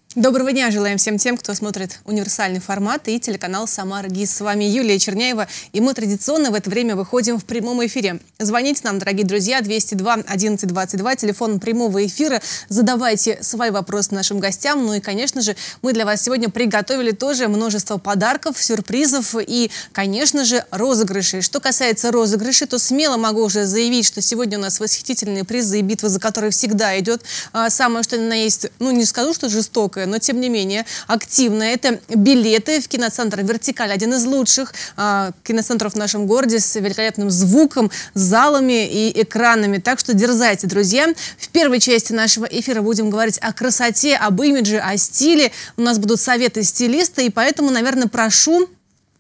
Доброго дня желаем всем тем, кто смотрит универсальный формат и телеканал «Самара ГИС». С вами Юлия Черняева, и мы традиционно в это время выходим в прямом эфире. Звоните нам, дорогие друзья, 202 11 22, телефон прямого эфира. Задавайте свои вопросы нашим гостям. Ну и, конечно же, мы для вас сегодня приготовили тоже множество подарков, сюрпризов и, конечно же, розыгрышей. Что касается розыгрышей, то смело могу уже заявить, что сегодня у нас восхитительные призы и битва, за которые всегда идет самое, что ни на есть, ну не скажу, что жестокое, но тем не менее активно. Это билеты в киноцентр «Вертикаль», один из лучших киноцентров в нашем городе, с великолепным звуком, залами и экранами. Так что дерзайте, друзья. В первой части нашего эфира будем говорить о красоте, об имидже, о стиле. У нас будут советы стилиста, и поэтому, наверное, прошу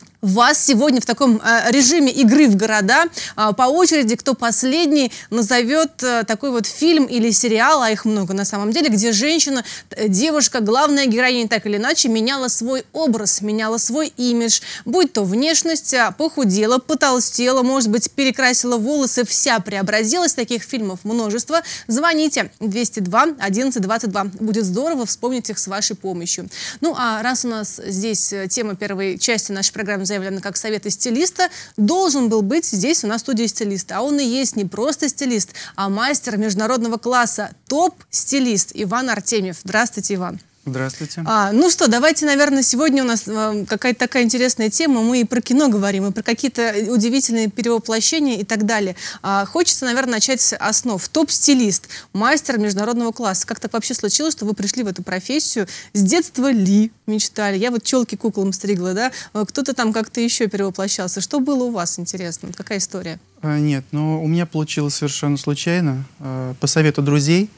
вас сегодня в таком режиме игры в города по очереди, кто последний назовет такой вот фильм или сериал, а их много на самом деле, где женщина, девушка, главная героиня так или иначе меняла свой образ, меняла свой имидж, будь то внешность, похудела, потолстела, может быть, перекрасила волосы, вся преобразилась. Таких фильмов множество. Звоните 202 11 22. Будет здорово вспомнить их с вашей помощью. Ну а раз у нас здесь тема первой части нашей программы заявлена как советы стилиста, должен был быть здесь у нас в студии стилист. А он и есть не просто стилист, а мастер международного класса, топ-стилист Иван Артемьев. Здравствуйте, Иван. Здравствуйте. Ну что, давайте, наверное, сегодня у нас какая-то такая интересная тема. Мы и про кино говорим, и про какие-то удивительные перевоплощения и так далее. Хочется, наверное, начать с основ. Топ-стилист, мастер международного класса. Как так вообще случилось, что вы пришли в эту профессию? С детства ли мечтали? Я вот челки куклам стригла, да? Кто-то там как-то еще перевоплощался. Что было у вас, интересно? Какая история? Нет, у меня получилось совершенно случайно. По совету друзей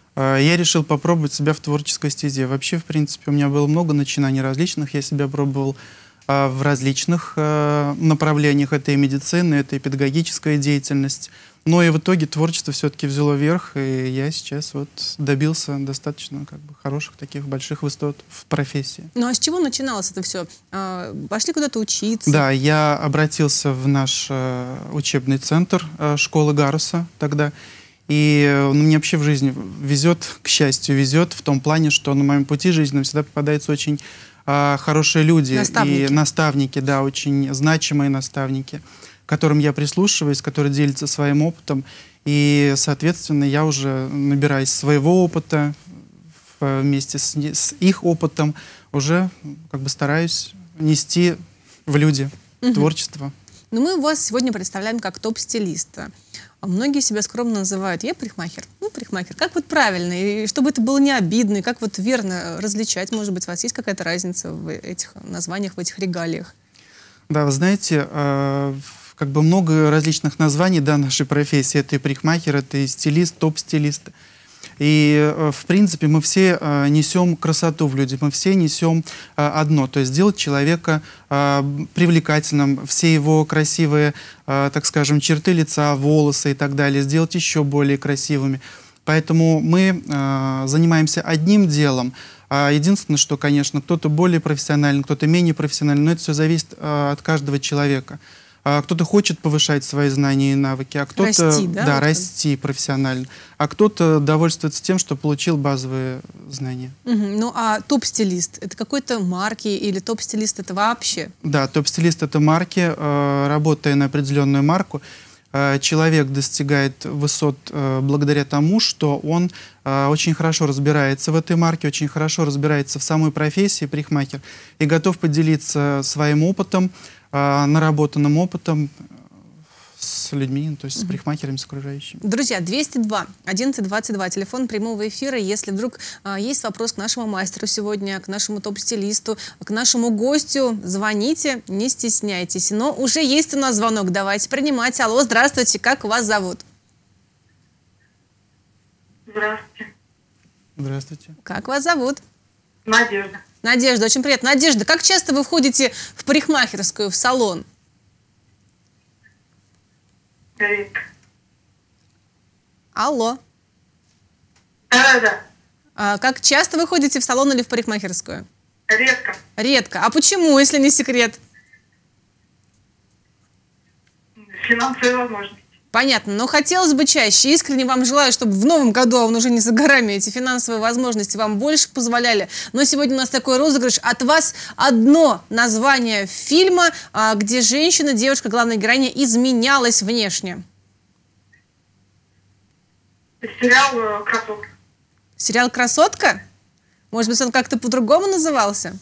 я решил попробовать себя в творческой стезе. Вообще, в принципе, у меня было много начинаний различных. Я себя пробовал в различных направлениях. Это и медицина, это и педагогическая деятельность. Но и в итоге творчество все-таки взяло верх, и я сейчас вот добился достаточно хороших таких больших высот в профессии. Ну а с чего начиналось это все? Пошли куда-то учиться? Да, я обратился в наш учебный центр школы Гаруса тогда. И мне вообще в жизни везет, к счастью, везет в том плане, что на моем пути жизненном всегда попадаются очень хорошие люди. Наставники. И наставники, да, очень значимые наставники, к которым я прислушиваюсь, которые делятся своим опытом. И, соответственно, я уже, набираясь своего опыта, вместе с их опытом, уже стараюсь нести в люди творчество. Но мы вас сегодня представляем как топ-стилиста. Многие себя скромно называют «я парикмахер». Ну, парикмахер. Как вот правильно? И чтобы это было не обидно, и как вот верно различать? Может быть, у вас есть какая-то разница в этих названиях, в этих регалиях? Да, вы знаете, много различных названий, да, нашей профессии. Это и парикмахер, это и стилист, топ-стилист. И, в принципе, мы все несем красоту в люди, мы все несем одно, то есть сделать человека привлекательным, все его красивые, так скажем, черты лица, волосы и так далее, сделать еще более красивыми. Поэтому мы занимаемся одним делом. Единственное, что, конечно, кто-то более профессиональный, кто-то менее профессиональный, но это все зависит от каждого человека. Кто-то хочет повышать свои знания и навыки, а кто-то расти, да, расти профессионально, а кто-то довольствуется тем, что получил базовые знания. Ну а топ-стилист — это какой-то марки или топ-стилист — это вообще? Да, топ-стилист — это марки. Работая на определенную марку, человек достигает высот благодаря тому, что он очень хорошо разбирается в этой марке, очень хорошо разбирается в самой профессии парикмахер и готов поделиться своим опытом, наработанным опытом с людьми, то есть с парикмахерами, с окружающими. Друзья, 202 11 22, телефон прямого эфира. Если вдруг есть вопрос к нашему мастеру сегодня, к нашему топ-стилисту, к нашему гостю, звоните, не стесняйтесь. Но уже есть у нас звонок, давайте принимать. Алло, здравствуйте, как вас зовут? Здравствуйте. Здравствуйте. Как вас зовут? Надежда. Надежда, очень приятно. Надежда, как часто вы входите в парикмахерскую, в салон? Редко. Алло. Да. Как часто вы ходите в салон или в парикмахерскую? Редко. Редко. А почему, если не секрет? Финансовые возможности. Понятно, но хотелось бы чаще. Искренне вам желаю, чтобы в новом году, а он уже не за горами, эти финансовые возможности вам больше позволяли. Но сегодня у нас такой розыгрыш. От вас одно название фильма, где женщина, девушка, главная героиня, изменялась внешне. Сериал «Красотка». Сериал «Красотка»? Может быть, он как-то по-другому назывался?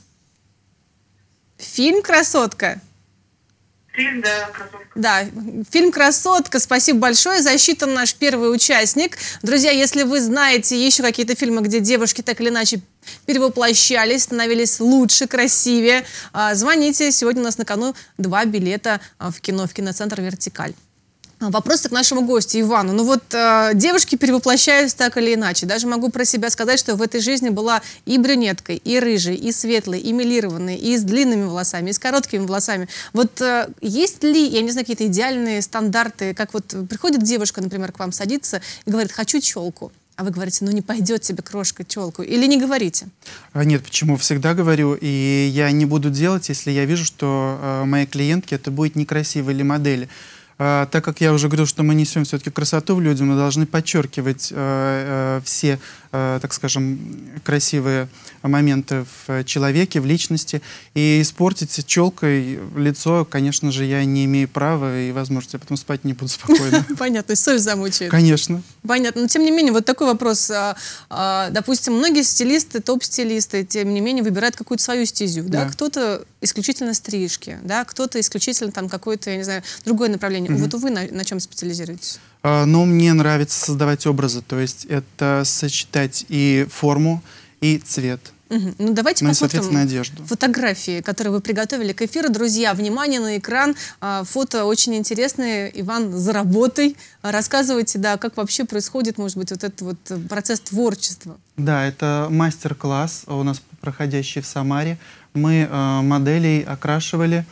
Фильм «Красотка»? Фильм, да, «Красотка». Да, фильм «Красотка». Спасибо большое. Засчитан наш первый участник. Друзья, если вы знаете еще какие-то фильмы, где девушки так или иначе перевоплощались, становились лучше, красивее, звоните. Сегодня у нас на кону 2 билета в кино, в киноцентр «Вертикаль». Вопрос к нашему гостю Ивану. Ну вот девушки перевоплощаются так или иначе. Даже могу про себя сказать, что в этой жизни была и брюнеткой, и рыжей, и светлой, и милированной, и с длинными волосами, и с короткими волосами. Вот есть ли, я не знаю, какие-то идеальные стандарты, как вот приходит девушка, например, к вам садится и говорит: хочу челку. А вы говорите: ну не пойдет тебе, крошка, челку. Или не говорите? Нет, почему? Всегда говорю. И я не буду делать, если я вижу, что моей клиентке это будет некрасиво или модели. Так как я уже говорил, что мы несем все-таки красоту в люди, мы должны подчеркивать все, так скажем, красивые моменты в человеке, в личности. И испортить челкой лицо, конечно же, я не имею права и возможности. Я потом спать не буду спокойно. Понятно, то есть совесть замучает. Конечно. Понятно. Но тем не менее, вот такой вопрос. Допустим, многие стилисты, топ-стилисты, тем не менее, выбирают какую-то свою стезю. Да? Кто-то исключительно стрижки, да? Кто-то исключительно там какое-то, я не знаю, другое направление. Вот вы на чем специализируетесь? Ну, мне нравится создавать образы. То есть это сочетать и форму, и цвет. Ну, давайте посмотрим одежду. Фотографии, которые вы приготовили к эфиру. Друзья, внимание на экран. Фото очень интересные. Иван, за работой. Рассказывайте, да, как вообще происходит, может быть, вот этот вот процесс творчества. Да, это мастер-класс у нас проходящий в Самаре. Мы моделей окрашивали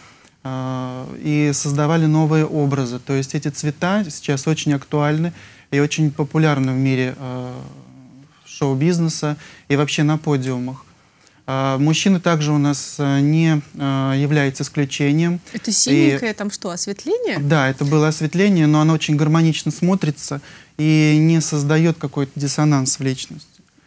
и создавали новые образы. То есть эти цвета сейчас очень актуальны и очень популярны в мире шоу-бизнеса и вообще на подиумах. Мужчины также у нас не являются исключением. Это синенькое, там что, осветление? Да, это было осветление, но оно очень гармонично смотрится и не создает какой-то диссонанс в личности.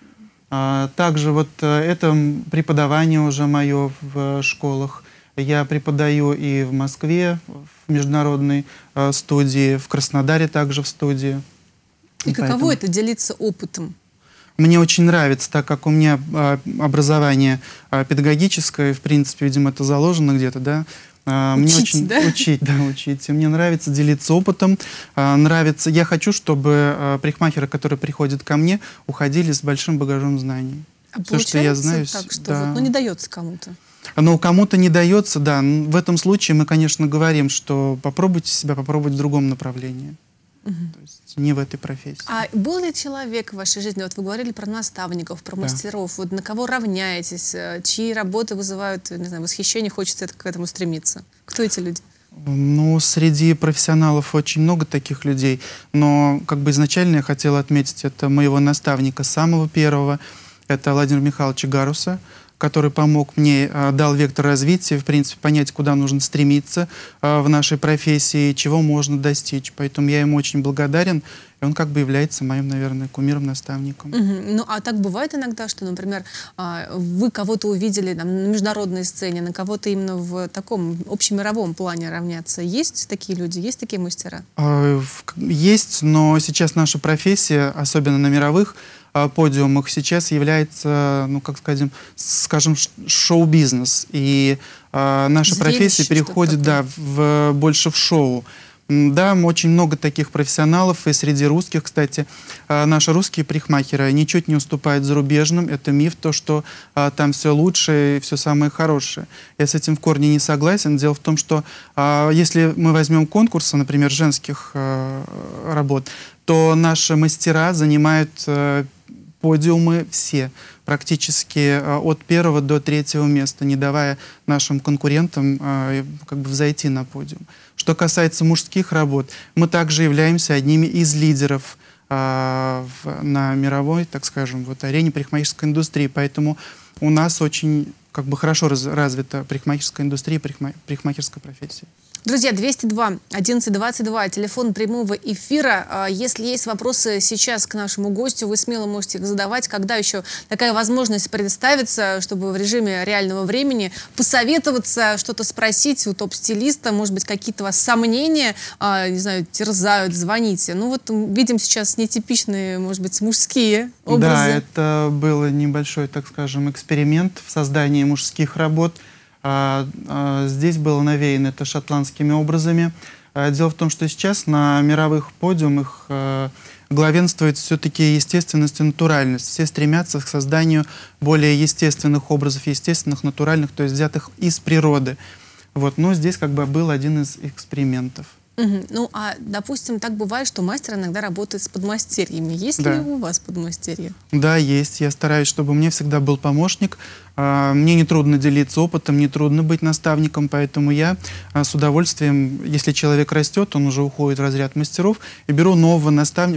Также вот это преподавание уже мое в школах. Я преподаю и в Москве, в международной студии, в Краснодаре также в студии. И каково это делиться опытом? Мне очень нравится, так как у меня образование педагогическое, в принципе, видимо, это заложено где-то, да. Мне очень учить. Мне нравится делиться опытом. Нравится. Я хочу, чтобы парикмахеры, которые приходят ко мне, уходили с большим багажом знаний. Все, что я знаю, так, что да. Вот, не дается кому-то. Ну, кому-то не дается, да. В этом случае мы, конечно, говорим, что попробуйте себя, попробовать в другом направлении. То есть не в этой профессии. А был ли человек в вашей жизни, вот вы говорили про наставников, про мастеров, вот на кого равняетесь, чьи работы вызывают, не знаю, восхищение, хочется к этому стремиться? Кто эти люди? Ну, среди профессионалов очень много таких людей, но как бы изначально я хотела отметить это моего наставника самого первого, это Владимира Михайловича Гаруса, который помог мне, дал вектор развития, в принципе, понять, куда нужно стремиться в нашей профессии, чего можно достичь. Поэтому я ему очень благодарен, и он как бы является моим, наверное, кумиром-наставником. Ну, а так бывает иногда, что, например, вы кого-то увидели там, на международной сцене, на кого-то именно в таком общемировом плане равняться. Есть такие люди, есть такие мастера? Есть, но сейчас наша профессия, особенно на мировых подиумах, сейчас является, ну, как скажем, шоу-бизнес. И наша профессия переходит, да, больше в шоу. Да, очень много таких профессионалов, и среди русских, кстати, наши русские парикмахеры ничуть не уступают зарубежным. Это миф, то, что там все лучшее и все самое хорошее. Я с этим в корне не согласен. Дело в том, что если мы возьмем конкурсы, например, женских работ, то наши мастера занимают подиумы все, практически от 1-го до 3-го места, не давая нашим конкурентам как бы взойти на подиум. Что касается мужских работ, мы также являемся одними из лидеров на мировой, так скажем, вот, арене парикмахерской индустрии. Поэтому у нас очень как бы хорошо развита парикмахерская индустрия, парикмахерская профессия. Друзья, 202-11-22, телефон прямого эфира. Если есть вопросы сейчас к нашему гостю, вы смело можете их задавать. Когда еще такая возможность предоставится, чтобы в режиме реального времени посоветоваться, что-то спросить у топ-стилиста, может быть, какие-то у вас сомнения, не знаю, терзают, звоните. Ну вот видим сейчас нетипичные, может быть, мужские образы. Да, это был небольшой, так скажем, эксперимент в создании мужских работ. Здесь было навеяно это шотландскими образами. Дело в том, что сейчас на мировых подиумах главенствует все-таки естественность и натуральность. Все стремятся к созданию более естественных образов, естественных, натуральных, то есть взятых из природы. Вот. Но здесь как бы был один из экспериментов. Ну, а, допустим, так бывает, что мастер иногда работает с подмастерьями. Есть ли у вас подмастерье? Да, есть. Я стараюсь, чтобы у меня всегда был помощник. Мне не трудно делиться опытом, не трудно быть наставником, поэтому я с удовольствием, если человек растет, он уже уходит в разряд мастеров, и беру нового наставника,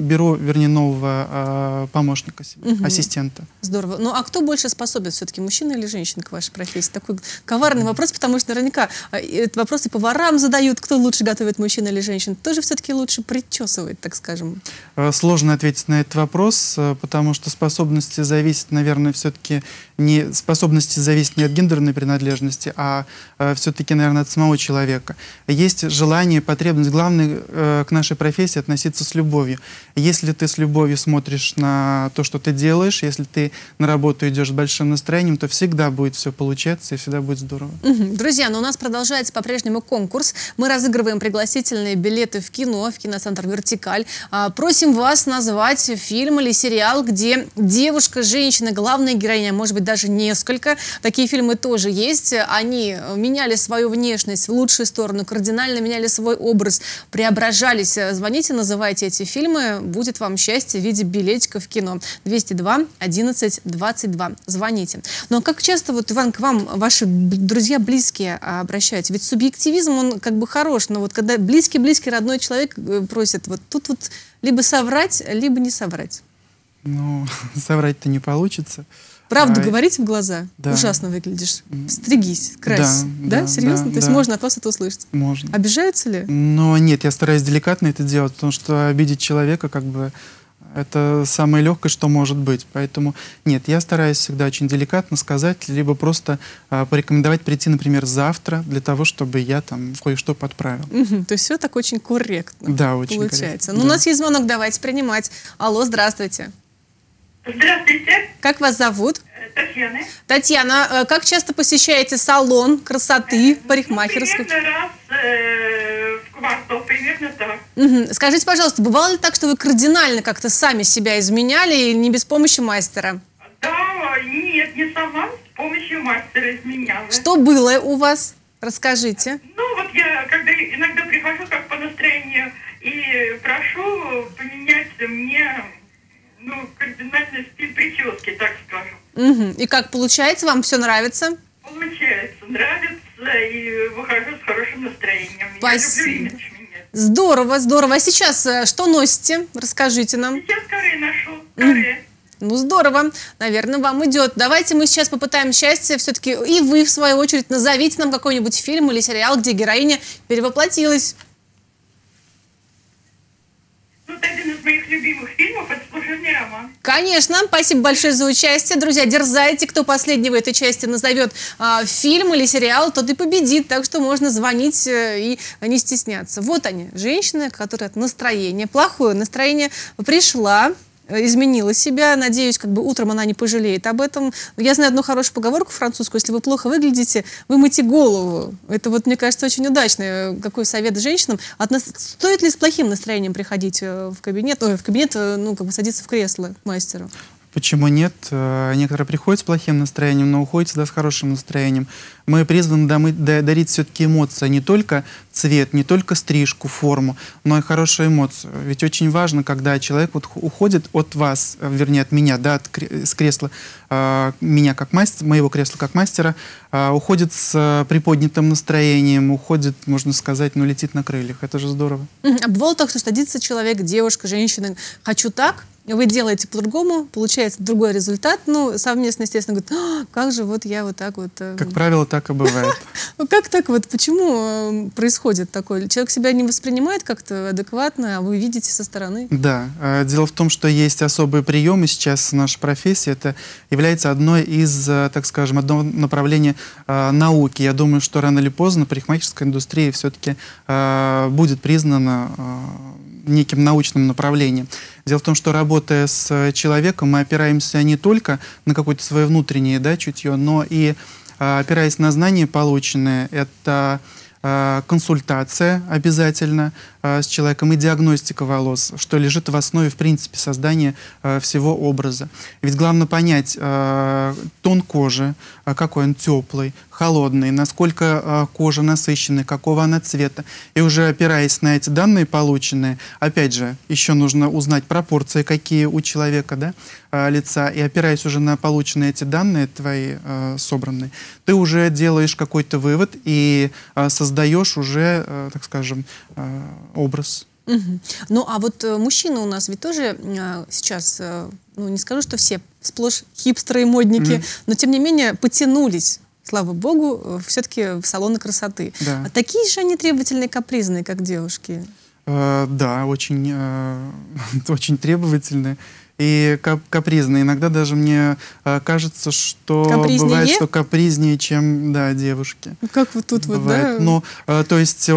нового помощника себе, ассистента. Здорово. Ну, а кто больше способен, все-таки мужчина или женщина к вашей профессии? Такой коварный вопрос, потому что наверняка этот вопрос и поварам задают, кто лучше готовит, мужчина или женщина. Кто же все-таки лучше причесывает, так скажем? Сложно ответить на этот вопрос, потому что способности зависят, наверное, все-таки не от гендерной принадлежности, а все-таки, наверное, от самого человека. Есть желание, потребность. Главное к нашей профессии относиться с любовью. Если ты с любовью смотришь на то, что ты делаешь, если ты на работу идешь с большим настроением, то всегда будет все получаться и всегда будет здорово. Друзья, но у нас продолжается по-прежнему конкурс. Мы разыгрываем пригласительные билеты в кино, в кинотеатр «Вертикаль». Просим вас назвать фильм или сериал, где девушка, женщина, главная героиня, может быть, даже несколько. Такие фильмы тоже есть. Они меняли свою внешность в лучшую сторону, кардинально меняли свой образ, преображались. Звоните, называйте эти фильмы. Будет вам счастье в виде билетика в кино. 202-11-22. Звоните. Ну а как часто, вот, Иван, к вам ваши друзья близкие обращаются? Ведь субъективизм, он как бы хорош, но вот когда близкий родной человек просит, вот тут вот либо соврать, либо не соврать. Ну, соврать-то не получится. Правду говорить в глаза? Да. Ужасно выглядишь. Стригись, крась. Да? Серьезно? То есть можно от вас это услышать? Можно. Обижаются ли? Но нет, я стараюсь деликатно это делать, потому что обидеть человека, как бы, это самое легкое, что может быть. Поэтому нет, я стараюсь всегда очень деликатно сказать, либо просто порекомендовать прийти, например, завтра, для того, чтобы я там кое-что подправил. То есть все так очень корректно. Да, очень получается. корректно. Ну, у нас есть звонок, давайте принимать. Алло, здравствуйте. Здравствуйте, Как вас зовут? Татьяна. Татьяна, как часто посещаете салон красоты, парикмахерскую? Примерно раз в квартал, примерно так. Скажите, пожалуйста, бывало ли так, что вы кардинально как-то сами себя изменяли и не без помощи мастера? Да, нет, не сама, с помощью мастера изменяла. Что было у вас? Расскажите. Ну, вот я когда иногда прихожу как по настроению и прошу поменять мне, кардинальный стиль прически, так скажем. И как получается? Вам все нравится? Получается, нравится и выхожу с хорошим настроением. Спасибо. Я люблю имидж менять. Здорово, здорово. А сейчас что носите? Расскажите нам. Сейчас каре ношу, каре. Ну, здорово. Наверное, вам идет. Давайте мы сейчас попытаем счастье. Все-таки и вы, в свою очередь, назовите нам какой-нибудь фильм или сериал, где героиня перевоплотилась. Вот один из моих любимых фильмов – это «Служебный роман». Конечно. Спасибо большое за участие. Друзья, дерзайте. Кто последний в этой части назовет фильм или сериал, тот и победит. Так что можно звонить и не стесняться. Вот они, женщины, которые от настроения. Плохое настроение пришла, изменила себя. Надеюсь, как бы утром она не пожалеет об этом. Я знаю одну хорошую поговорку французскую. Если вы плохо выглядите, вы мойте голову. Это вот, мне кажется, очень удачно. Какой совет женщинам? Стоит ли с плохим настроением приходить в кабинет, садиться в кресло к мастеру? Почему нет? Некоторые приходят с плохим настроением, но уходят всегда с хорошим настроением. Мы призваны дарить все-таки эмоции, не только цвет, не только стрижку, форму, но и хорошую эмоцию. Ведь очень важно, когда человек уходит от вас, вернее от меня, да, с кресла меня как мастера, моего кресла как мастера, уходит с приподнятым настроением, уходит, можно сказать, летит на крыльях. Это же здорово. А бывало так, что садится человек, девушка, женщина, хочу так, вы делаете по-другому, получается другой результат, ну, совместно, естественно, говорят, как же вот я вот так вот... Как правило, так и бывает. Ну, как так вот, почему происходит такое? Человек себя не воспринимает как-то адекватно, а вы видите со стороны? Да, дело в том, что есть особые приемы сейчас в нашей профессии, это является одной из, так скажем, одного направления науки. Я думаю, что рано или поздно парикмахерская индустрия все-таки будет признана неким научным направлением. Дело в том, что работая с человеком, мы опираемся не только на какое-то свое внутреннее, да, чутье, но и опираясь на знания полученные, это консультация обязательно с человеком и диагностика волос, что лежит в основе, в принципе, создания всего образа. Ведь главное понять тон кожи, какой он теплый, холодный, насколько кожа насыщенная, какого она цвета. И уже опираясь на эти данные полученные, опять же, еще нужно узнать пропорции, какие у человека, да, лица, и опираясь уже на полученные эти данные твои собранные, ты уже делаешь какой-то вывод и создаешь уже, так скажем, образ. Угу. Ну, а вот мужчины у нас ведь тоже сейчас, ну, не скажу, что все сплошь хипстеры и модники, но тем не менее потянулись, слава богу, все-таки в салоны красоты. Да. А такие же они требовательные, капризные, как девушки? Да, очень, очень требовательные и капризные. Иногда даже мне кажется, что бывает, что капризнее, чем, да, девушки. Ну, как вот тут бывает. Вот, да? Но, то есть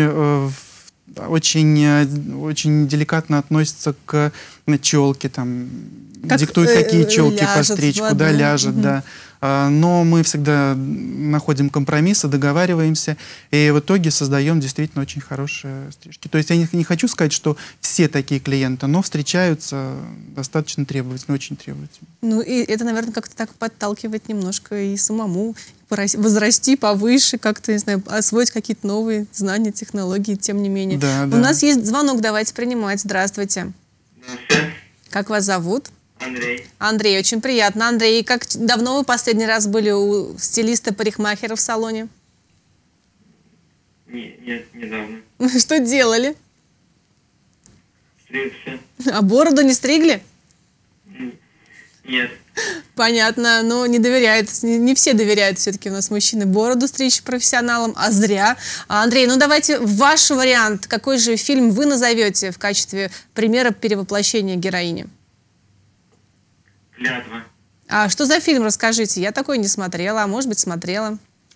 очень деликатно относится к челке, там, диктует, какие челки постричь, куда ляжет, да. Но мы всегда находим компромиссы, договариваемся, и в итоге создаем действительно очень хорошие стрижки. То есть я не хочу сказать, что все такие клиенты, но встречаются достаточно требовательно, очень требовательно. Ну и это, наверное, как-то так подталкивает немножко и самому возрасти повыше, как-то, не знаю, освоить какие-то новые знания, технологии, тем не менее. Да, У нас есть звонок, давайте принимать. Здравствуйте. Здравствуйте. Как вас зовут? Андрей. Андрей, очень приятно. Андрей, как давно вы последний раз были у стилиста-парикмахера в салоне? Нет, недавно. Что делали? Стригся. А бороду не стригли? Нет. Понятно, но не доверяют, не все доверяют все-таки у нас мужчины бороду стричь профессионалам, а зря. Андрей, ну давайте ваш вариант. Какой же фильм вы назовете в качестве примера перевоплощения героини? «Клятва». А что за фильм, расскажите? Я такой не смотрела, а может быть смотрела.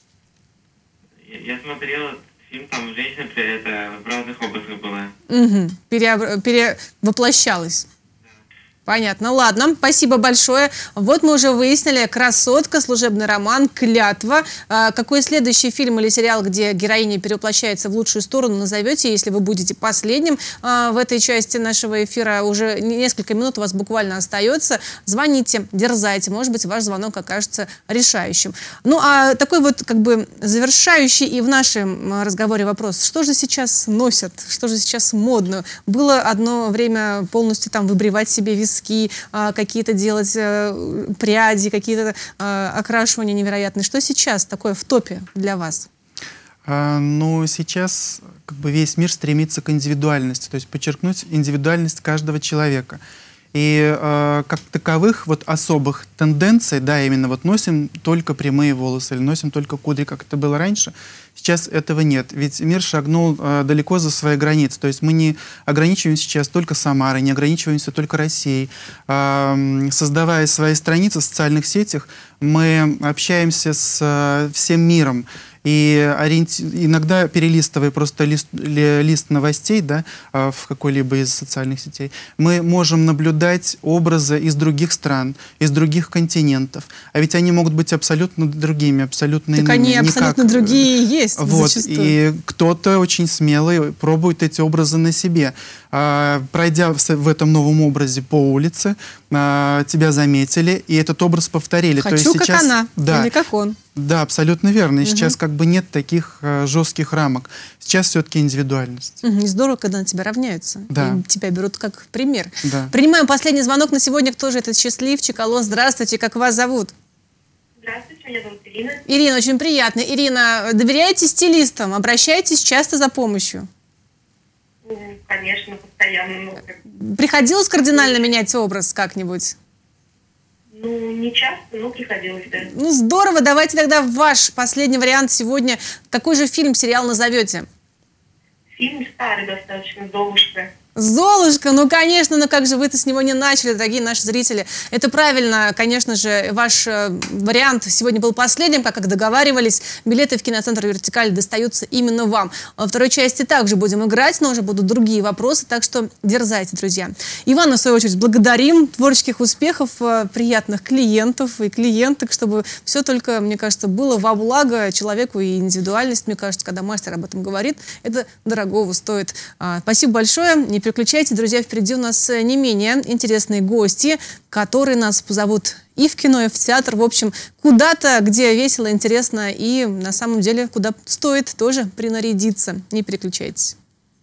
Я смотрела фильм, там женщина это в разных образах была. Угу. Перевоплощалась. Понятно. Ладно, спасибо большое. Вот мы уже выяснили: «Красотка», служебный роман, «Клятва». Какой следующий фильм или сериал, где героиня перевоплощается в лучшую сторону, назовете, если вы будете последним в этой части нашего эфира? Уже несколько минут у вас буквально остается. Звоните, дерзайте. Может быть, ваш звонок окажется решающим. Ну, а такой вот как бы завершающий и в нашем разговоре вопрос. Что же сейчас носят? Что же сейчас модно? Было одно время полностью там выбривать себе виски, какие-то делать пряди, какие-то окрашивания невероятные. Что сейчас такое в топе для вас? Ну, сейчас как бы весь мир стремится к индивидуальности, то есть подчеркнуть индивидуальность каждого человека. И как таковых вот особых тенденций, да, именно вот носим только прямые волосы или носим только кудри, как это было раньше, сейчас этого нет. Ведь мир шагнул далеко за свои границы. То есть мы не ограничиваемся сейчас только Самарой, не ограничиваемся только Россией. Создавая свои страницы в социальных сетях, мы общаемся с всем миром. И иногда, перелистывая просто лист новостей, да, в какой-либо из социальных сетей, мы можем наблюдать образы из других стран, из других континентов. А ведь они могут быть абсолютно другими, абсолютно иными. Так они абсолютно другие есть. Вот, зачастую. и кто-то очень смелый пробует эти образы на себе. Пройдя в этом новом образе по улице, тебя заметили, и этот образ повторили. Хочу, то есть как сейчас, она, да, или как он. Да, абсолютно верно. И сейчас как бы нет таких жестких рамок. Сейчас все-таки индивидуальность. Здорово, когда на тебя равняются. Да. И тебя берут как пример. Да. Принимаем последний звонок на сегодня. Кто же этот счастливчик? Алло, здравствуйте, как вас зовут? Здравствуйте, меня зовут Ирина. Ирина, очень приятно. Ирина, доверяете стилистам? Обращаетесь часто за помощью? Конечно, постоянно. Приходилось кардинально менять образ как-нибудь? Не часто, но приходилось, да. Ну, здорово. Давайте тогда ваш последний вариант сегодня. Какой же фильм, сериал назовете? Фильм старый достаточно, «Золушка». Золушка, ну, конечно, но как же вы-то с него не начали, дорогие наши зрители. Это правильно, конечно же, ваш вариант сегодня был последним, как и договаривались. Билеты в киноцентр «Вертикаль» достаются именно вам. Во второй части также будем играть, но уже будут другие вопросы, так что дерзайте, друзья. Ивана, в свою очередь, благодарим. Творческих успехов, приятных клиентов и клиенток, чтобы все только, мне кажется, было во благо человеку и индивидуальность. Мне кажется, когда мастер об этом говорит, это дорогого стоит. Спасибо большое. Не переключайтесь, друзья, впереди у нас не менее интересные гости, которые нас позовут и в кино, и в театр, в общем, куда-то, где весело, интересно и на самом деле, куда стоит тоже принарядиться. Не переключайтесь.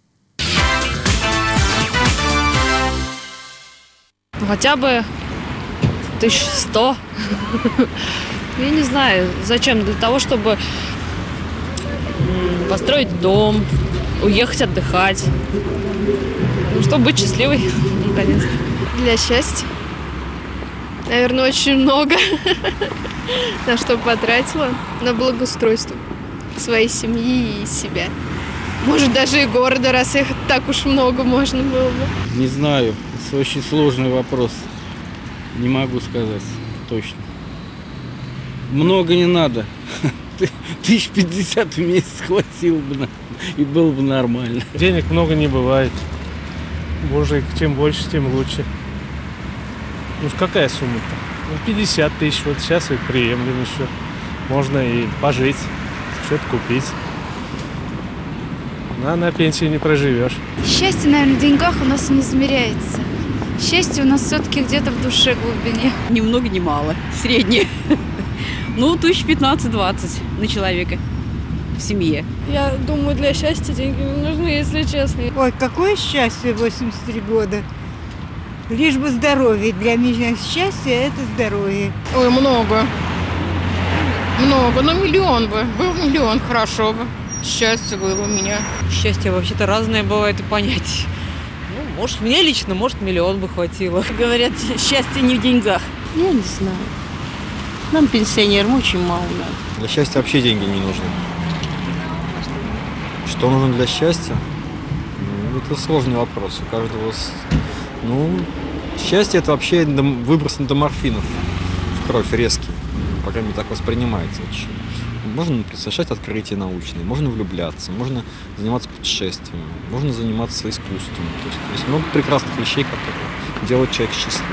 Хотя бы 1100. Я не знаю, зачем. Для того, чтобы построить дом, уехать отдыхать. Ну, чтобы быть счастливой, наконец-то. Для счастья. Наверное, очень много. На что потратила. На благоустройство своей семьи и себя. Может, даже и города, раз их так уж много можно было бы. Не знаю. Это очень сложный вопрос. Не могу сказать точно. Много не надо. 1050 в месяц хватило бы, и было бы нормально. Денег много не бывает. Боже, чем больше, тем лучше. Ну, какая сумма-то? 50 тысяч, вот сейчас и приемлем еще. Можно и пожить, что-то купить. Но на пенсию не проживешь. Счастье, наверное, в деньгах у нас не измеряется. Счастье у нас все-таки где-то в душе глубине. Ни много, ни мало. Среднее. Ну, 15-20 на человека в семье. Я думаю, для счастья деньги не нужны, если честно. Ой, какое счастье 83 года. Лишь бы здоровье. Для меня счастье – это здоровье. Ой, много. Много. Ну, миллион бы. Был миллион, хорошо бы. Счастье было у меня. Счастье вообще-то разное бывает и понятие. Ну, может, мне лично, может, миллион бы хватило. Говорят, счастье не в деньгах. Я не знаю. Нам, пенсионерам, очень мало надо. Для счастья вообще деньги не нужны. Что нужно для счастья? Это сложный вопрос. У каждого... счастье – это вообще выброс эндорфинов в кровь резкий. По крайней мере, так воспринимается. Можно совершать открытия научные, можно влюбляться, можно заниматься путешествиями, можно заниматься искусством. То есть много прекрасных вещей, которые делают человека счастливым.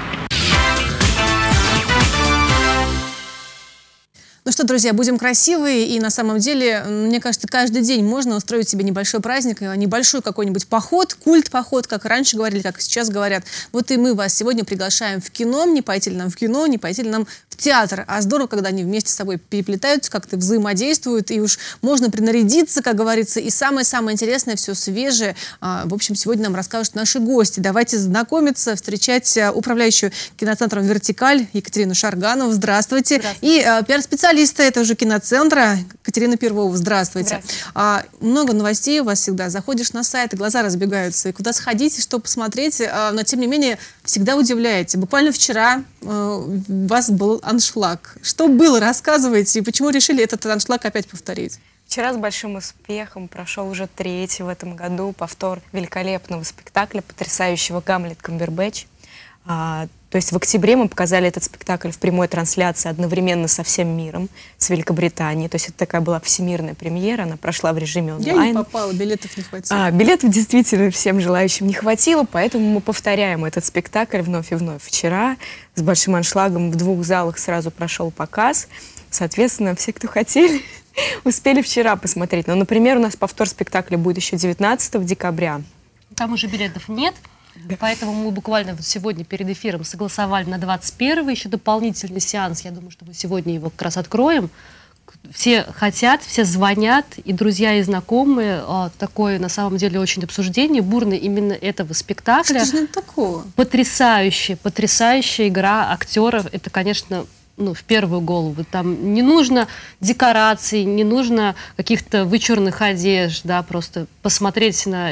Ну что, друзья, будем красивые, и на самом деле, мне кажется, каждый день можно устроить себе небольшой праздник, небольшой какой-нибудь поход, культ-поход, как раньше говорили, как сейчас говорят. Вот и мы вас сегодня приглашаем в кино, не пойти ли нам в кино, не пойти ли нам в театр. А здорово, когда они вместе с собой переплетаются, как-то взаимодействуют, и уж можно принарядиться, как говорится, и самое-самое интересное, все свежее. В общем, сегодня нам расскажут наши гости. Давайте знакомиться, встречать управляющую киноцентром «Вертикаль» Екатерину Шарганову. Здравствуйте. И пиар-специалиста этого же киноцентра Катерина Первова. Здравствуйте. Много новостей у вас всегда. Заходишь на сайт, и глаза разбегаются. И куда сходить, и что посмотреть. Но, тем не менее, всегда удивляете. Буквально вчера у вас был аншлаг. Что было? Рассказывайте. И почему решили этот аншлаг опять повторить? Вчера с большим успехом прошел уже 3-й в этом году повтор великолепного спектакля, потрясающего «Гамлет Камбербэтч». То есть в октябре мы показали этот спектакль в прямой трансляции одновременно со всем миром, с Великобританией. То есть это такая была всемирная премьера, она прошла в режиме онлайн. Я не попала, билетов не хватило. Билетов действительно всем желающим не хватило, поэтому мы повторяем этот спектакль вновь и вновь. Вчера с большим аншлагом в 2 залах сразу прошел показ. Соответственно, все, кто хотели, успели вчера посмотреть. Но, например, у нас повтор спектакля будет еще 19 декабря. Там уже билетов нет. Поэтому мы буквально вот сегодня перед эфиром согласовали на 21-й еще дополнительный сеанс. Я думаю, что мы сегодня его как раз откроем. Все хотят, все звонят, и друзья, и знакомые. Такое, на самом деле, очень обсуждение бурное именно этого спектакля. Что же такого? Потрясающая игра актеров. Это, конечно, в первую голову. Там не нужно декораций, не нужно каких-то вычурных одежд, да, просто посмотреть на этот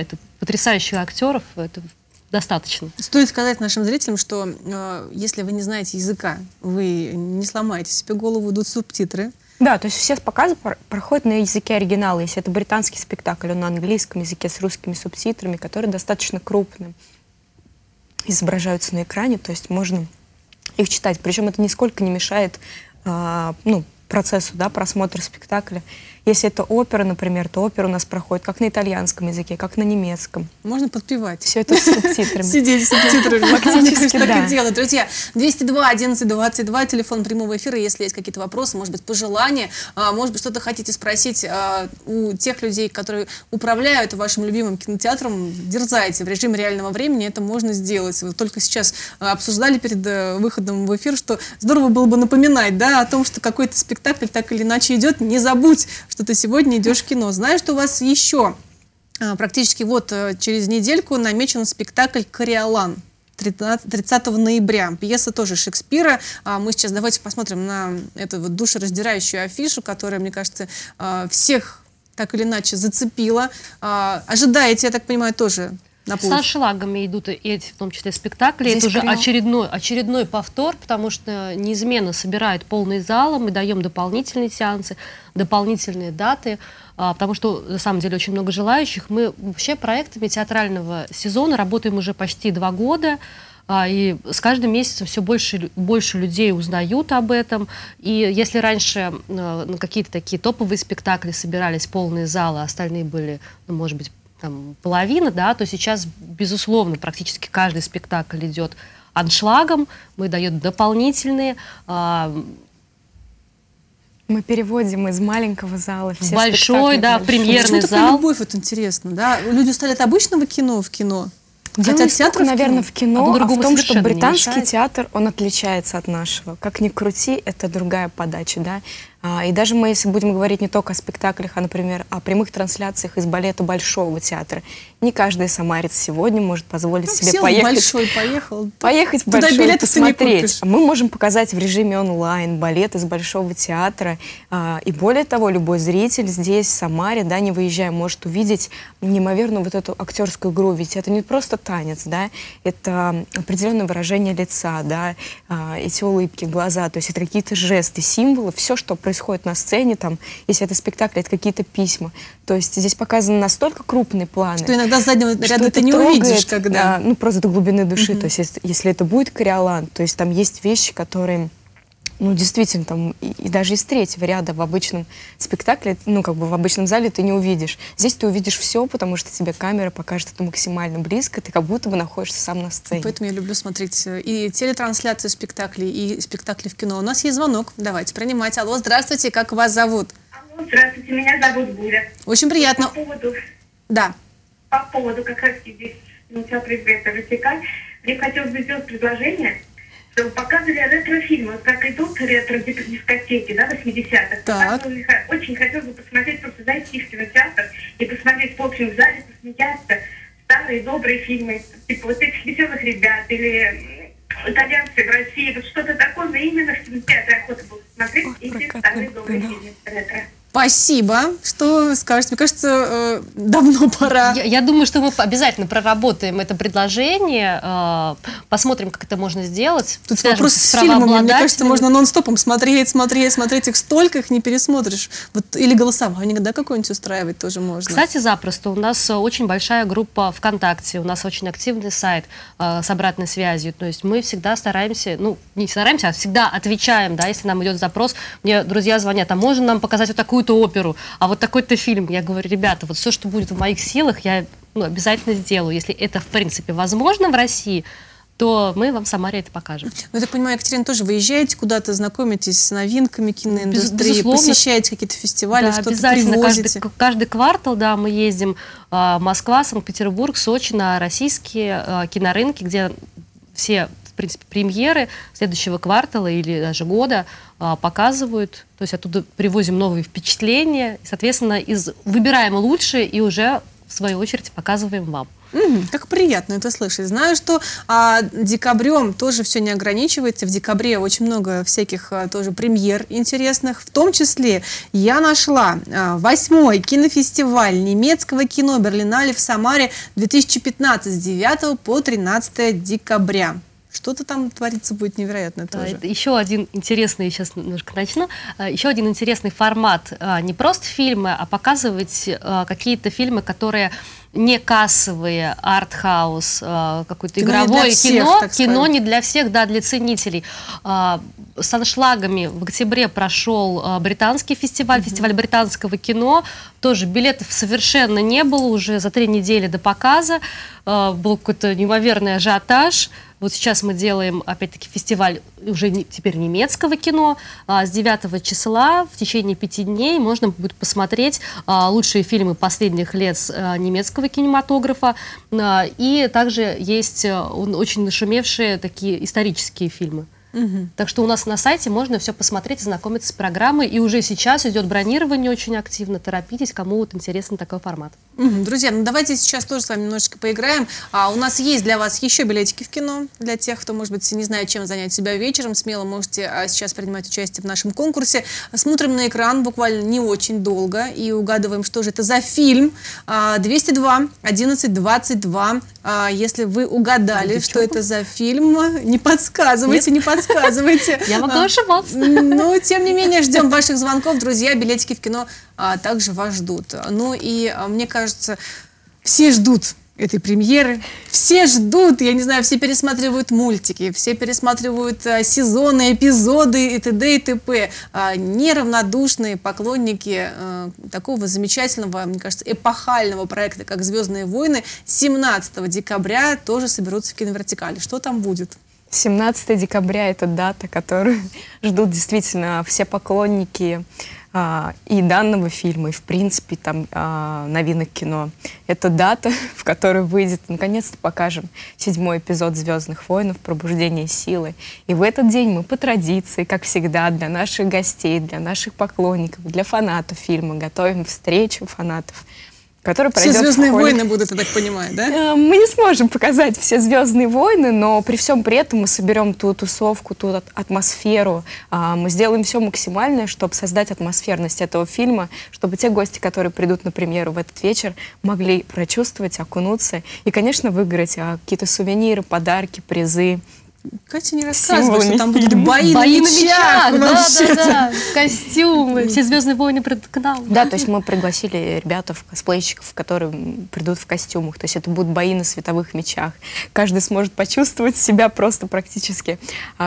потрясающих актеров, это достаточно. Стоит сказать нашим зрителям, что если вы не знаете языка, вы не сломаете себе голову, идут субтитры. Да, то есть все показы проходят на языке оригинала. Если это британский спектакль, он на английском языке с русскими субтитрами, которые достаточно крупные, изображаются на экране, то есть можно их читать. Причем это нисколько не мешает процессу, да, просмотра спектакля. Если это опера, например, то опера у нас проходит как на итальянском языке, как на немецком. Можно подпевать. Все это с субтитрами. Сидеть с субтитрами. Фактически, да. Так и делают. Друзья, 202-11-22, телефон прямого эфира. Если есть какие-то вопросы, может быть, пожелания, может быть, что-то хотите спросить у тех людей, которые управляют вашим любимым кинотеатром, дерзайте. В режиме реального времени это можно сделать. Вы только сейчас обсуждали перед выходом в эфир, что здорово было бы напоминать, да, о том, что какой-то спектакль так или иначе идет. Не забудь, что ты сегодня идешь в кино. Знаю, что у вас еще практически вот через недельку намечен спектакль «Кориолан». 30 ноября. Пьеса тоже Шекспира. Мы сейчас давайте посмотрим на эту вот душераздирающую афишу, которая, мне кажется, всех так или иначе зацепила. Ожидаете, я так понимаю, тоже на путь? С аншлагами идут эти, в том числе, спектакли. Здесь это уже очередной повтор, потому что неизменно собирают полные залы, мы даем дополнительные сеансы, дополнительные даты, потому что, на самом деле, очень много желающих. Мы вообще проектами театрального сезона работаем уже почти 2 года, и с каждым месяцем все больше людей узнают об этом. И если раньше какие-то такие топовые спектакли собирались полные залы, остальные были, может быть, половина, да, то сейчас, безусловно, практически каждый спектакль идет аншлагом, мы даем дополнительные. Мы переводим из маленького зала все большой, да, в премьерный зал. Почему любовь, вот интересно, да? Люди стали от обычного кино в кино. Хотя театр, наверное, в кино, а в том, что британский театр, он отличается от нашего. Как ни крути, это другая подача, да. И даже мы, если будем говорить не только о спектаклях, а, например, о прямых трансляциях из балета Большого театра, не каждый самарец сегодня может позволить себе поехать в Большой, посмотреть. Мы можем показать в режиме онлайн балет из Большого театра. И более того, любой зритель здесь, в Самаре, да, не выезжая, может увидеть неимоверную вот эту актерскую игру. Ведь это не просто танец, да, это определенное выражение лица, да, эти улыбки, глаза, то есть это какие-то жесты, символы, все, что происходит на сцене, там, если это спектакль, это какие-то письма. То есть здесь показаны настолько крупные планы, что иногда с заднего ряда ты не увидишь, когда... Ну, просто до глубины души. То есть если это будет «Кориолан», то есть там есть вещи, которые... Ну, действительно, там, и даже из третьего ряда в обычном спектакле, ну, как бы в обычном зале ты не увидишь. Здесь ты увидишь все, потому что тебе камера покажет это максимально близко, ты как будто бы находишься сам на сцене. Поэтому я люблю смотреть и телетрансляции спектаклей, и спектакли в кино. У нас есть звонок, давайте принимать. Алло, здравствуйте, как вас зовут? Алло, здравствуйте, меня зовут Буля. Очень приятно. По поводу как раз здесь театра «Вертикаль», мне хотелось бы сделать предложение, что показывали ретро-фильмы, как идут ретро-дискотеки, да, 80-х. Очень хотелось бы посмотреть, просто зайти в кинотеатр и посмотреть в общем зале, посмеяться, старые добрые фильмы, типа вот этих «Веселых ребят» или «Итальянцы в России», вот что-то такое, но именно в кинотеатре охота было посмотреть эти старые добрые фильмы ретро. Спасибо. Что вы скажете? Мне кажется, давно пора. Я думаю, что мы обязательно проработаем это предложение, посмотрим, как это можно сделать. Тут вопрос с фильмами. Мне кажется, можно нон-стопом смотреть их столько, их не пересмотришь. Вот, или голосование, да, какое-нибудь устраивать тоже можно. Кстати, запросто. У нас очень большая группа ВКонтакте, у нас очень активный сайт с обратной связью. То есть мы всегда стараемся, ну, не стараемся, а всегда отвечаем, да, если нам идет запрос. Мне друзья звонят, а можно нам показать вот такую оперу, а вот такой-то фильм. Я говорю, ребята, вот все, что будет в моих силах, я обязательно сделаю. Если это, в принципе, возможно в России, то мы вам в Самаре это покажем. Ну, я так понимаю, Екатерина, тоже выезжаете куда-то, знакомитесь с новинками киноиндустрии, посещаете какие-то фестивали, да, что-то обязательно привозите. Каждый квартал, да, мы ездим Москва, Санкт-Петербург, Сочи на российские кинорынки, где все, в принципе, премьеры следующего квартала или даже года показывают. То есть оттуда привозим новые впечатления. И, соответственно, выбираем лучшие и уже, в свою очередь, показываем вам. Как приятно это слышать. Знаю, что декабрем тоже все не ограничивается. В декабре очень много всяких тоже премьер интересных. В том числе я нашла 8-й кинофестиваль немецкого кино Берлинале в Самаре 2015 с 9 по 13 декабря. Что-то там творится будет невероятно тоже. Еще один интересный, сейчас немножко начну, еще один интересный формат. Не просто фильмы, а показывать какие-то фильмы, которые не кассовые, артхаус, какое-то игровое кино не для всех, да, для ценителей. С аншлагами в октябре прошел британский фестиваль, фестиваль британского кино. Тоже билетов совершенно не было уже за 3 недели до показа. Был какой-то неимоверный ажиотаж. Вот сейчас мы делаем, опять-таки, фестиваль уже теперь немецкого кино. С 9 числа в течение 5 дней можно будет посмотреть лучшие фильмы последних лет немецкого кинематографа. И также есть очень нашумевшие такие исторические фильмы. Так что у нас на сайте можно все посмотреть, знакомиться с программой. И уже сейчас идет бронирование очень активно. Торопитесь, кому вот интересен такой формат. Друзья, ну давайте сейчас тоже с вами немножечко поиграем. У нас есть для вас еще билетики в кино. Для тех, кто, может быть, не знает, чем занять себя вечером, смело можете сейчас принимать участие в нашем конкурсе. Смотрим на экран буквально не очень долго и угадываем, что же это за фильм. 202 11 22. Если вы угадали, что это за фильм, не подсказывайте, не подсказывайте. Я могу ошибаться. Но, тем не менее, ждем ваших звонков, друзья. Билетики в кино также вас ждут. Ну и, мне кажется, все ждут этой премьеры. Все ждут, я не знаю, все пересматривают мультики, все пересматривают сезоны, эпизоды и т.д. и т.п. Неравнодушные поклонники такого замечательного, мне кажется, эпохального проекта, как «Звездные войны», 17 декабря тоже соберутся в киновертикале. Что там будет? 17 декабря – это дата, которую ждут действительно все поклонники и данного фильма, и, в принципе, там новинок кино. Это дата, в которой выйдет, наконец-то покажем 7-й эпизод «Звездных войн. Пробуждение силы». И в этот день мы по традиции, как всегда, для наших гостей, для наших поклонников, для фанатов фильма готовим встречу фанатов, который пройдет все «Звездные войны» будут, я так понимаю, да? Мы не сможем показать все «Звездные войны», но при всем при этом мы соберем ту тусовку, ту атмосферу. Мы сделаем все максимальное, чтобы создать атмосферность этого фильма, чтобы те гости, которые придут на премьеру в этот вечер, могли прочувствовать, окунуться и, конечно, выиграть какие-то сувениры, подарки, призы. Катя не рассказывает, что там будут бои на мечах. Да, костюмы, все «Звездные войны» придут к нам. Да, то есть мы пригласили ребятов, косплейщиков, которые придут в костюмах. То есть это будут бои на световых мечах. Каждый сможет почувствовать себя просто практически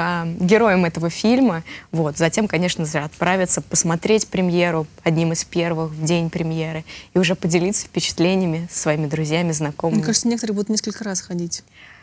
героем этого фильма. Вот. Затем, конечно же, отправиться посмотреть премьеру одним из первых в день премьеры и уже поделиться впечатлениями с своими друзьями, знакомыми. Мне кажется, некоторые будут несколько раз ходить.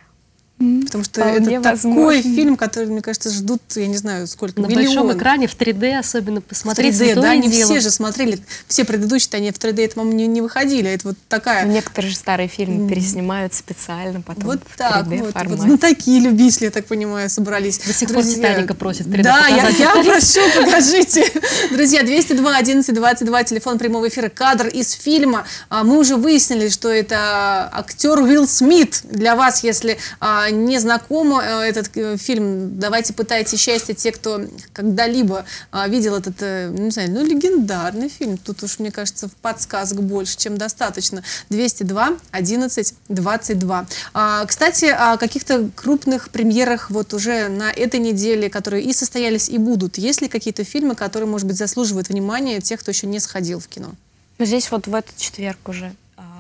Потому что это такой фильм, который, мне кажется, ждут, я не знаю, сколько, на большом экране, в 3D особенно посмотреть. В 3D, да, не все же смотрели, все предыдущие-то они в 3D, это, по-моему, не выходили. Это вот такая... Некоторые же старые фильмы переснимают специально потом вот в 3D так формате. Вот, ну такие любители, я так понимаю, собрались. До сих пор «Титаника» просят 3D да, показать. я прошу, покажите. Друзья, 202 11 22, телефон прямого эфира, кадр из фильма. Мы уже выяснили, что это актер Уилл Смит. Для вас, если не знаком этот фильм, давайте пытайтесь счастье те, кто когда-либо видел этот, не знаю, ну, легендарный фильм. Тут уж, мне кажется, подсказок больше, чем достаточно. 202 11 22. Кстати, о каких-то крупных премьерах вот уже на этой неделе, которые и состоялись, и будут. Есть ли какие-то фильмы, которые, может быть, заслуживают внимания тех, кто еще не сходил в кино? Ну, здесь вот в этот четверг уже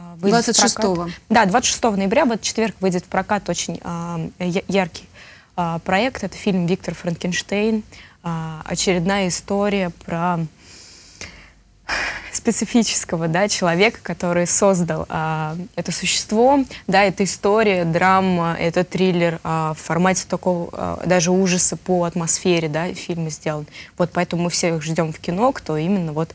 26-го. Да, 26 ноября в этот четверг выйдет в прокат очень яркий проект. Это фильм «Виктор Франкенштейн». Очередная история про специфического, да, человека, который создал это существо. Да, это история, драма, это триллер в формате такого даже ужаса по атмосфере, да, фильм сделан. Вот поэтому мы всех ждем в кино, кто именно вот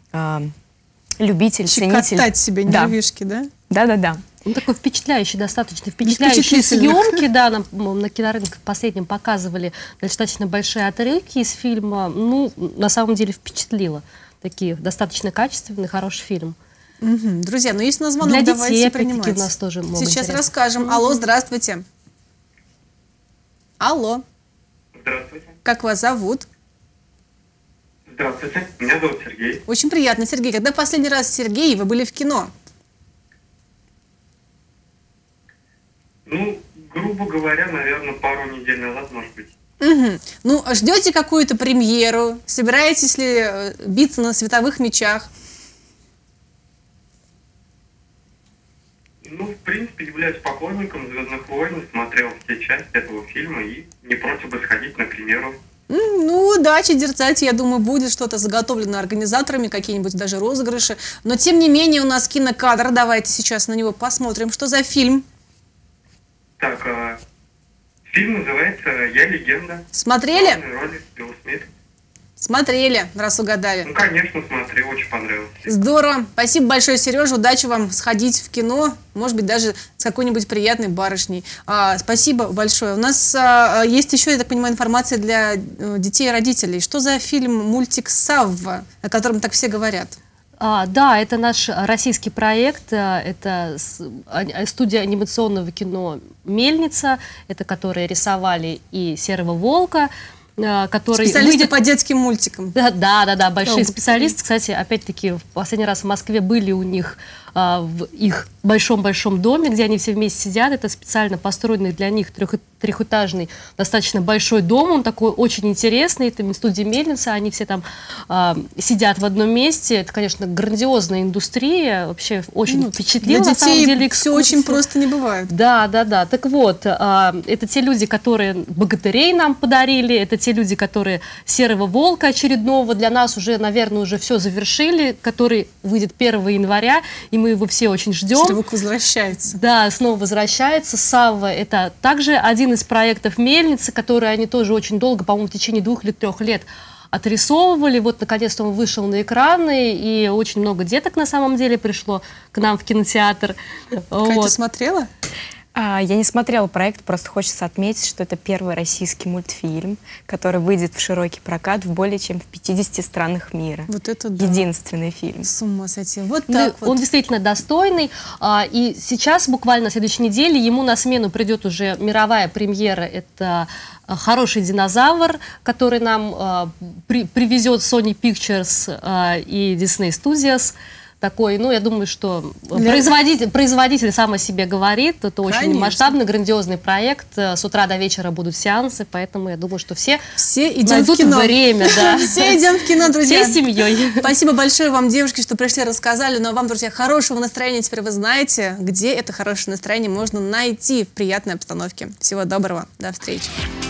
любитель, ценитель. Щекотать себе нервишки, да? Да. Он такой впечатляющий, достаточно впечатляющие съемки, да, на кинорынке последнем показывали достаточно большие отрывки из фильма. Ну, на самом деле впечатлило. Такие достаточно качественный, хороший фильм. Друзья, ну есть у нас звонок, Для давайте детей, принимать. опять-таки, у нас тоже много Сейчас интересного. расскажем. Алло, здравствуйте. Алло. Здравствуйте. Как вас зовут? Здравствуйте, меня зовут Сергей. Очень приятно, Сергей. Когда последний раз, Сергей, вы были в кино? Ну, грубо говоря, наверное, пару недель назад, может быть. Ну, ждете какую-то премьеру? Собираетесь ли биться на световых мечах? Ну, в принципе, являюсь поклонником «Звездных войн», смотрел все части этого фильма и не против бы сходить на премьеру. Ну, удачи, дерзайте, я думаю, будет что-то заготовлено организаторами, какие-нибудь даже розыгрыши. Но, тем не менее, у нас кинокадр, давайте сейчас на него посмотрим. Что за фильм? Так, фильм называется «Я легенда». Смотрели? В главной роли Уилл Смит. Смотрели, раз угадали. Ну, конечно, смотрел, очень понравилось. Здорово. Спасибо большое, Сережа. Удачи вам сходить в кино. Может быть, даже с какой-нибудь приятной барышней. Спасибо большое. У нас есть еще, я так понимаю, информация для детей и родителей. Что за фильм, мультик «Савва», о котором так все говорят? Да, это наш российский проект, это студия анимационного кино «Мельница», это которые рисовали и «Серого волка», который специалисты выйдет по детским мультикам. Да, большие специалисты. Кстати, опять-таки, в последний раз в Москве были у них в их большом-большом доме, где они все вместе сидят. Это специально построенный для них трехэтажный, достаточно большой дом. Он такой очень интересный. Это студия «Мельница». Они все там сидят в одном месте. Это, конечно, грандиозная индустрия. Вообще очень впечатлила. Для на самом деле, детей все очень просто не бывает. Да. Так вот, это те люди, которые «Богатырей» нам подарили. Это те люди, которые «Серого волка» очередного для нас уже, наверное, уже все завершили, который выйдет 1 января, и мы его все очень ждем. «Серый волк» возвращается. Да, снова возвращается. «Савва» — это также один из проектов «Мельницы», которые они тоже очень долго, по-моему, в течение 2 или 3 лет отрисовывали. Вот, наконец-то он вышел на экраны, и очень много деток, на самом деле, пришло к нам в кинотеатр. Катя смотрела? Я не смотрела проект, просто хочется отметить, что это первый российский мультфильм, который выйдет в широкий прокат в более чем в 50 странах мира. Вот это да. Единственный фильм. С ума сойти. Вот так вот. Он действительно достойный. И сейчас, буквально на следующей неделе, ему на смену придет уже мировая премьера. Это «Хороший динозавр», который нам привезет Sony Pictures и Disney Studios. Такой, ну, я думаю, что производитель сам о себе говорит. Это очень масштабный, грандиозный проект. С утра до вечера будут сеансы, поэтому я думаю, что все идем в кино. Время. Да. Все идем в кино, друзья. Всей семьей. Спасибо большое вам, девушки, что пришли, рассказали. Но вам, друзья, хорошего настроения. Теперь вы знаете, где это хорошее настроение можно найти в приятной обстановке. Всего доброго. До встречи.